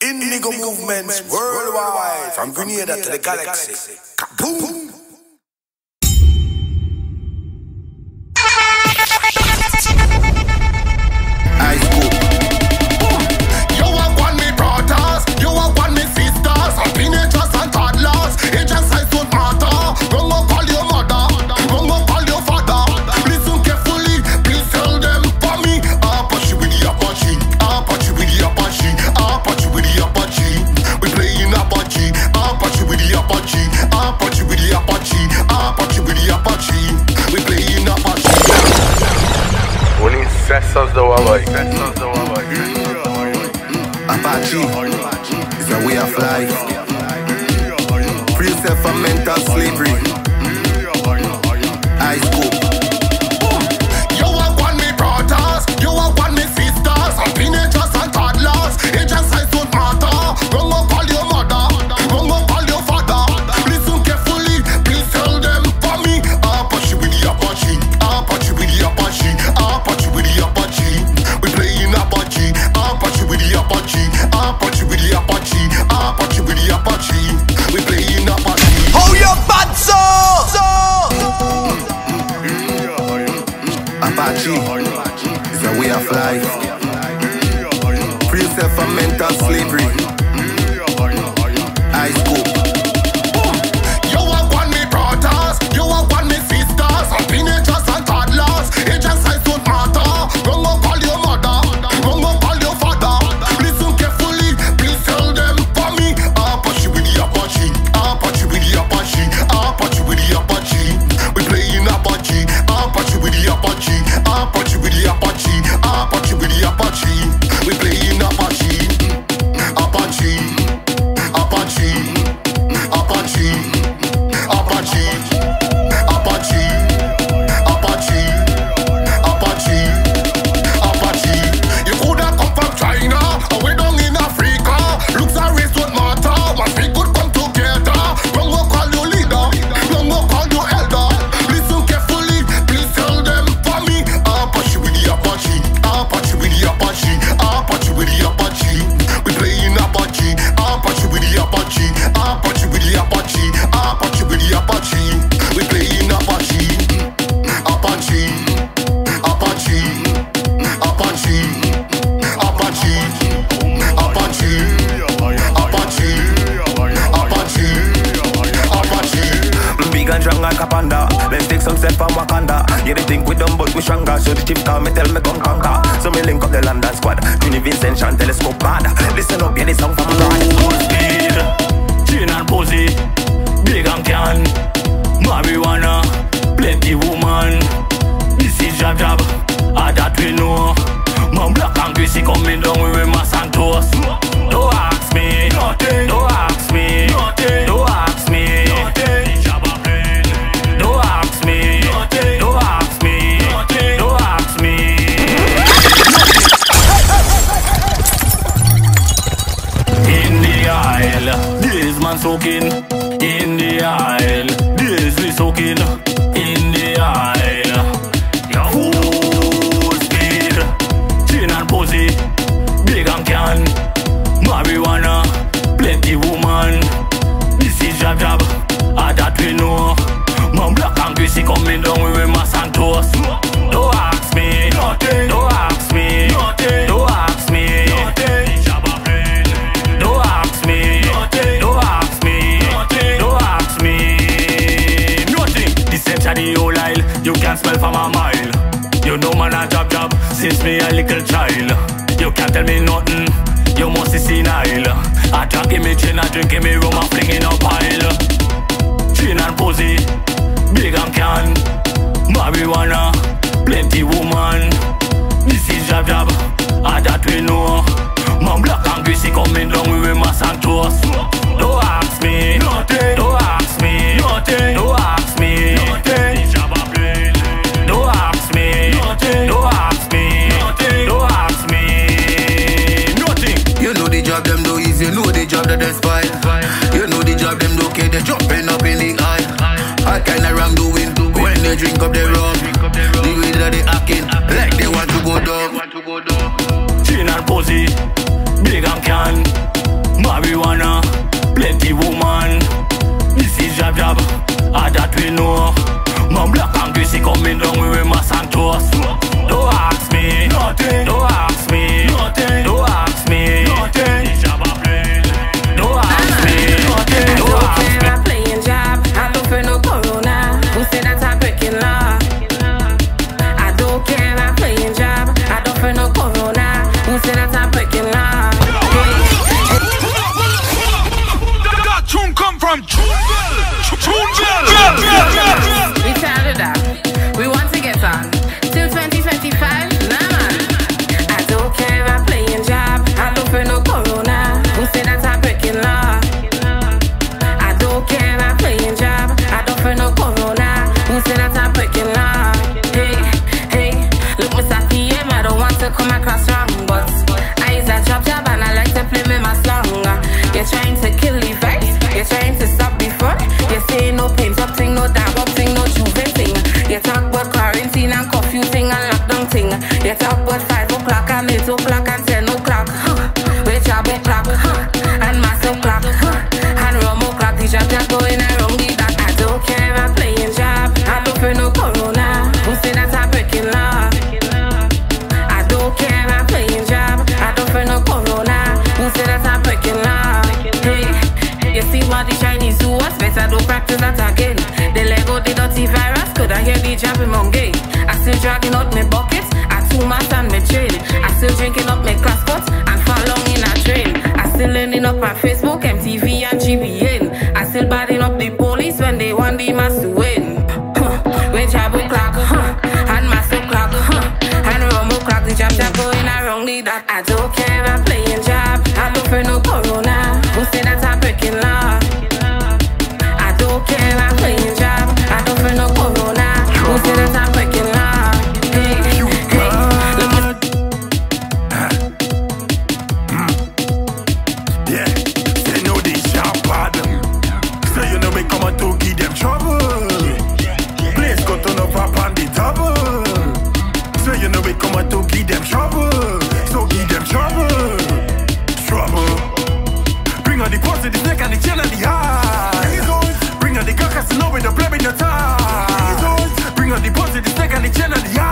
Indigo movements worldwide, from Grenada to the galaxy. Kaboom! High school. You are one me brothers, you are one me sisters, and teenagers and toddlers. It just size don't matter. Don't go call your mother, don't go call your father. Listen carefully, please tell them for me. Apache with the Apache, Apache with the Apache, Apache with the Apache. We playing Apache, Apache with the Apache, Apache with the Apache, Apache with the Apache. We playing Apache. Unii incessas de Hawaii. Apache is a way of life. Free yourself from mental slavery. High school. You are one me brothers, you are one me sisters, and teenagers and toddlers. It just size don't matter. Don't go call your mother, don't go call your father. Listen carefully, please tell them for me. Apache with the Apache, Apache with the Apache, Apache with the Apache. We playing Apache, Apache with the Apache, Apache with the Apache, Apache with the Apache. We playing Apache. Oh, your bad soul! Apache is a way of life. Free yourself from mental slavery. High school. You are one me brothers, you are one me sisters, and teenagers and toddlers. It just size don't matter. Don't go call your mother, don't go call your father. Listen carefully, please tell them for me. Apache with the Apache, Apache with the Apache, Apache with the Apache. We playing Apache, Apache with the Apache, Apache with the Apache, Apache with the Apache. We playing Apache, Apache, Apache, Apache, Apache, Apache, Apache, Apache, Apache. You coulda come from China, or way down in Africa. Looks and race don't matter, once we could come together. Don't go call your leader, don't go call your elder. Listen carefully, please tell them for me. Apache with the Apache, Apache with the Apache, Apache with the Apache. We playing Apache, Apache with the Apache, Apache with the Apache, Apache with the Apache. We playing Apache, Apache, Apache, Apache, Apache, Apache, Apache, Apache, Apache. Big and strong like a panda. Let's take some steps from Wakanda. Yeah, they think we dumb but we stronger. So the chief call me, tell me come conquer. So me link up the London squad. Trini Vincent, Sean Telescope bad. Listen up, yeah, this song from Lord. Full speed, chain and pussy, big and can, marijuana, plenty woman. This is jab jab, that we know. My black and greasy coming down with my Santos. Don't ask me, nothing. Don't ask me, nothing. Don't ask me, nothing. Don't ask me, nothing. Don't ask me, nothing. Don't ask me. In the aisle, this man soaking. In the aisle, this we soaking. In the aisle, yeah. Full speed, chain and pussy, big and can, marijuana, plenty woman. This is jab jab, that we know. My black and greasy coming down with my Santos. Don't ask me, nothing. Don't ask me, nothing. Don't ask me, nothing. Don't ask me, nothing. Don't ask me, nothing. Don't ask me, nothing. This enter the whole aisle, you can smell from a mile. You know man a jab jab since me a little child. You can't tell me nothing, you must be senile. I drink in me chain, I drink in me rum, I fling in a pile. Chain and pussy, big and can, marijuana, plenty woman. This is jab jab, that we know. My black and greasy coming down with my Santos. Don't ask me, nothing. Don't ask me, nothing. Don't ask me, nothing. Don't ask me, nothing. Don't ask me, nothing. Don't ask me, nothing. You know the job them do easy, you know the job that they spy. You know the job them do okay, they jumping up in the eye. All kind of wrong doing when they drink up the rum. The way that they acting, like they want to go down. Chain and pussy, big and can, coming down with my Santos. Don't ask me nothing. Don't ask me nothing. Don't ask me nothing. The job I play. Don't ask me nothing. Don't ask me. I'm playing job. I don't feel no corona. Who said that I'm breaking law? I don't care. I'm playing job. I don't feel no corona. Who said that I'm breaking law? That tune come from We tell you that we want to get on till 2025. Nah man, I don't care. I'm playing job. I don't feel no corona. Who said that I'm breaking law? I don't care. I'm playing job. I don't feel no corona. Who said that I'm breaking law? Hey, hey, look, Mr. PM, I don't want to come across wrong, but I is a job and I like to play me my song. You're trying to kill the vibes. You're trying to stop the fun. You say no paint up thing, no dab up thing, no juve thing. You talk about quarantine and curfew thing and lockdown thing. You talk about 5 o'clock and 8 o'clock and 10 o'clock. Wait job o'clock, and mass o'clock, and rum o'clock. The job just going around the that. I don't care. I'm playing job. I don't feel no corona. Who say that I'm breaking law? I don't care. I'm playing job. I don't feel no corona. Who say that I'm breaking law? Hey, you see what the Chinese do us? Better don't practice that again. The Lego, the dirty virus, could I hear the jab in Monday? I still dragging out my buckets, I 2 months and my trade. I still drinking up my class cuts and following in a train. I still ending up on Facebook, MTV and GBN. I still batting up the police when they want the mass to win. When jab o'clock, and mass o'clock, and rum o'clock, the jab going around the that. I don't care. I'm playing job. I don't feel no corona. Who say that I'm breaking law? I don't care. I'm playing job. I don't feel no corona. Who say that I'm breaking law? Hey, hey, look. Yeah, they know they sharp bad. So you know we come out to give them trouble. Place go turn up on the double. So you know we come out to give them trouble. So give them trouble. Trouble. Bring on the positive neck and the chin and the eye. Bring on the carcass and know we don't play with the tie. Bring on the positive neck and the chin and the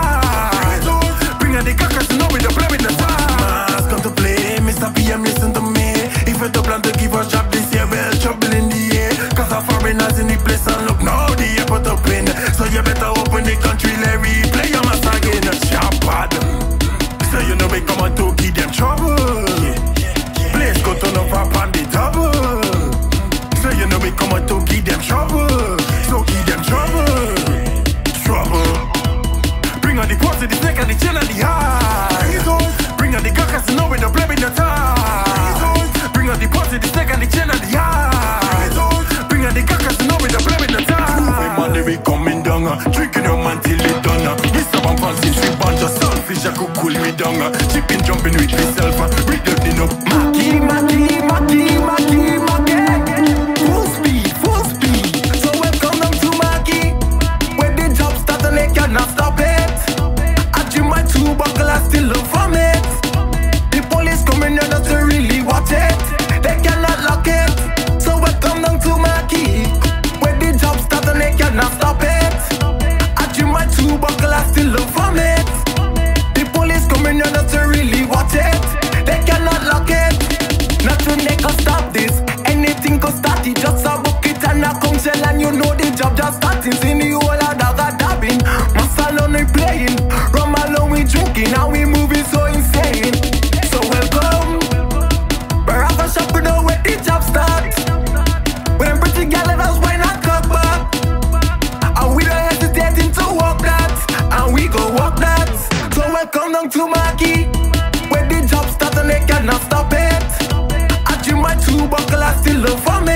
eye. Bring on the carcass and know we don't play with the tie. Mask come to play, Mr. PM, listen to me. If you don't plan to give us job this year, well, trouble in the air. Cause our foreigners in the place and look now the airport up in. So you better open the country, let me play your mass again. Sharp bad. So you know we come on to give them trouble. Place go turn up on the double. So you know we come on to give them trouble. So give them trouble. Trouble. Bring on the positive neck and the chin and the eye. Bring on the carcass and know we don't play with the tie. Bring on the positive neck and the chin and the eye. Bring on the carcass and know we don't play with the tie. Monday we coming down, drinking your man till it done. We some fancy sweet bunch of selfish, I could cool me down. Chipping, jumping with myself, reducing up. Maki, Maki, Maki, Maki, Maki. Full speed, full speed. So welcome them to Maki. When the job start and they cannot stop it. I dream my 2 buckle, I still look from it. The police coming here just to really watch it. They cannot lock it. So welcome them to Maki. When the job start and they cannot stop it. I dream my 2 buckle, I still look from it. The police coming here just to really watch it. They cannot lock it. Nothing they can stop this. Anything can start it. Just a bucket and a conch shell and you know the job just starting. See the whole of that dabbing. Muscle on we playing. Rum alone we drinking. Now we moving so insane. So welcome. We're off a shop, we know where the job starts. When them pretty gal let us wine and cock back. And we don't hesitating to walk that. And we go walk that. So welcome down to Maki. When the job start and they cannot stop it. I dream my 2 buckle, I still love for me.